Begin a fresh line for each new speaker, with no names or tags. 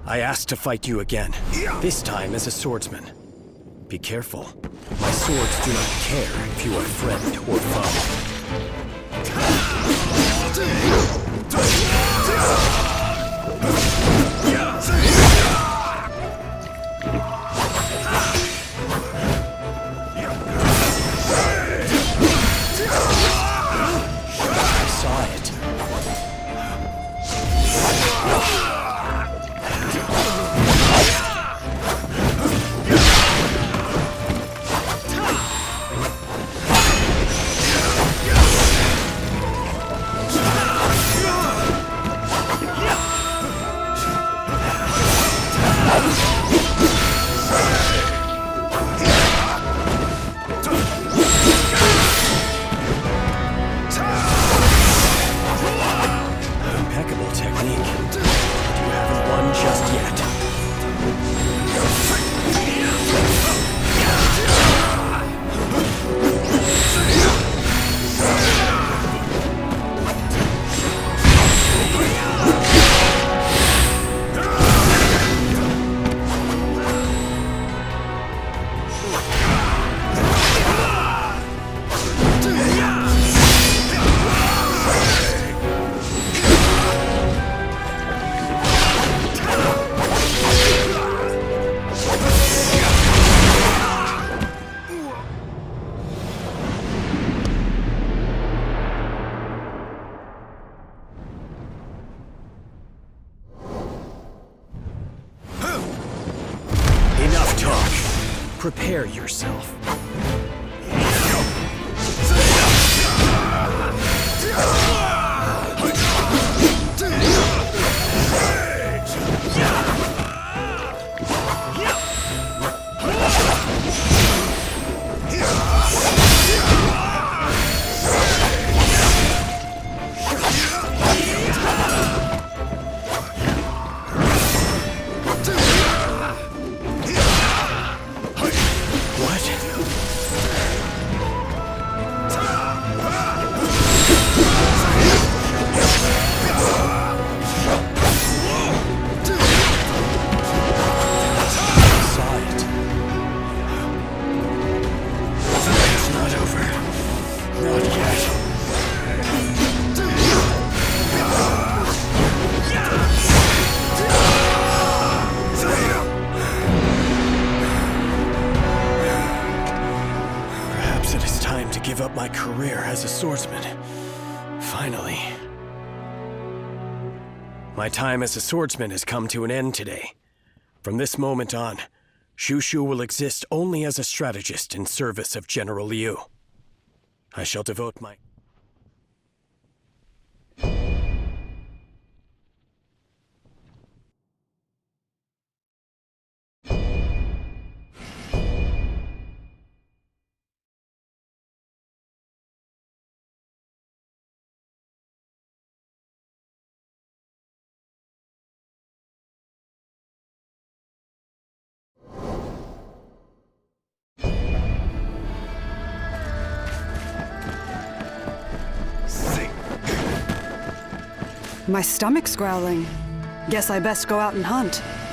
I asked to fight you again, this time as a swordsman. Be careful. My swords do not care if you are friend or foe. Prepare yourself. Give up my career as a swordsman. Finally. My time as a swordsman has come to an end today. From this moment on, Shushu will exist only as a strategist in service of General Liu. I shall devote my...
My stomach's growling. Guess I best go out and hunt.